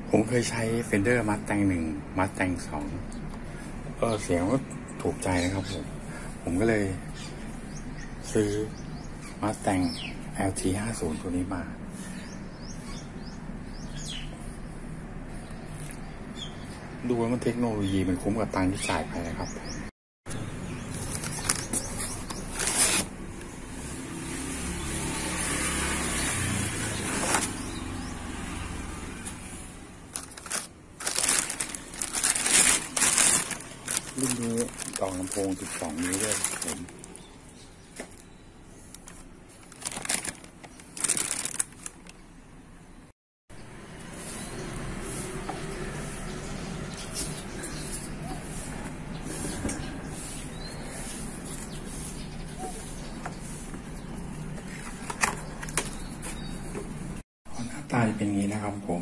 ผมเคยใช้ Fender Mustang 1 Mustang 2เสียงก็ถูกใจนะครับผมก็เลยซื้อ Mustang LT 50ตัวนี้มาดูว่ามันเทคโนโลยีมันคุ้มกับตังค์ที่จ่ายไปนะครับรุ่นนี้กล่องลำโพง12 นิ้วด้วยผมหน้าตาจะเป็นอย่างนี้นะครับผม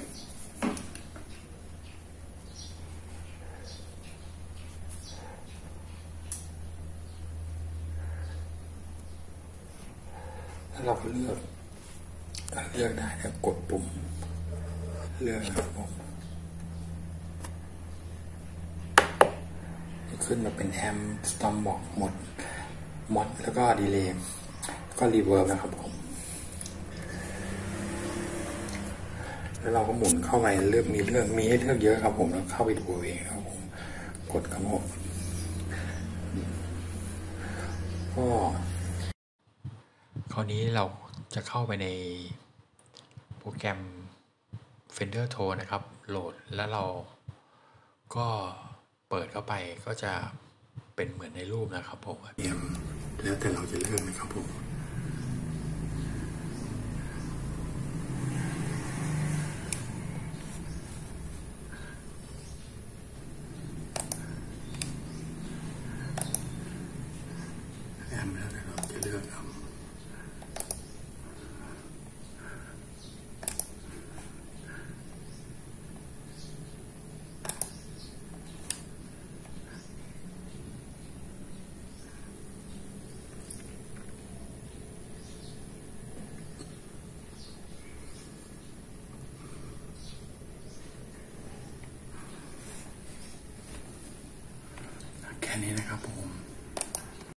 แล้วเราก็เลือกได้แล้วกดปุ่มเลือกนะครับผมขึ้นมาเป็นแอมป์สตอมบอกหมดแล้วก็ดีเลย์ก็รีเวิร์บนะครับผมแล้วเราก็หมุนเข้าไปมีให้เลือกเยอะครับผมแล้วเข้าไปดูเองครับผมกดครับผมก็คราวนี้เราจะเข้าไปในโปรแกรม Fender Tone นะครับโหลดแล้วเราก็เปิดเข้าไปก็จะเป็นเหมือนในรูปนะครับผมแล้วแต่เราจะเลือกนะครับผมแล้วแต่เราจะเลือกครับแค่นี้นะครับผม